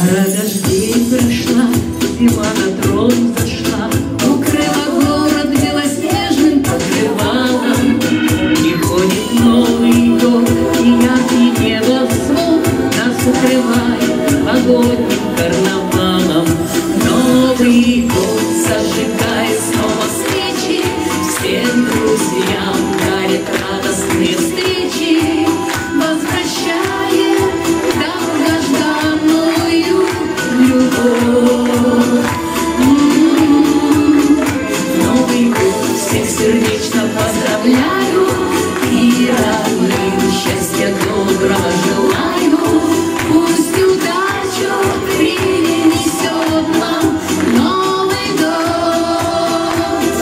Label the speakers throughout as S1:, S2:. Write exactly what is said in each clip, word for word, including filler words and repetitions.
S1: Пора дождей прошла, зима на трон зашла, укрыла город белоснежным покрывалом. Приходит Новый год, и яркий небосвод нас укрывает погодным карнавалом. Новый год зажигает снова свечи, всем друзьям дарит радостные встречи, возвращает долгожданную любовь. М-м-м. Новый год всех сердечно поздравляю и родным счастья доброго желаю. Пусть удачу принесет нам Новый год.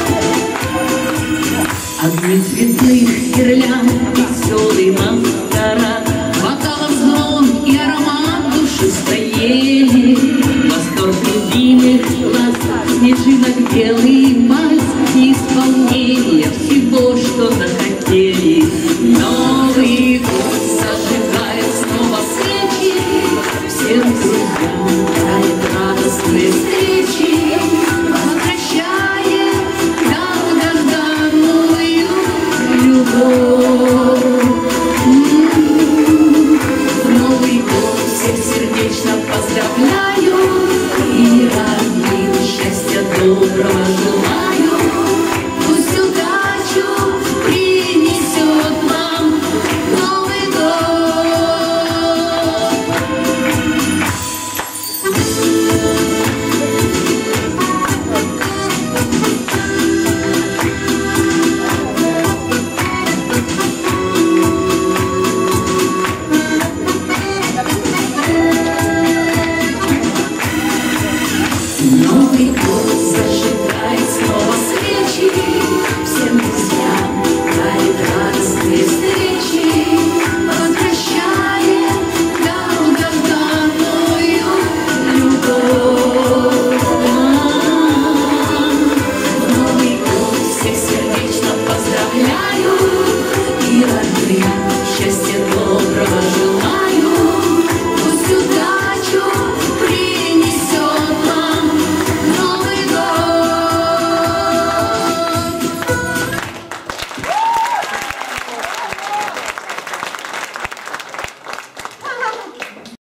S1: Огни цветных гирлянд, веселый маскарад, бокалов звон и аромат душистої ели, восторг любимых глаз, снежинок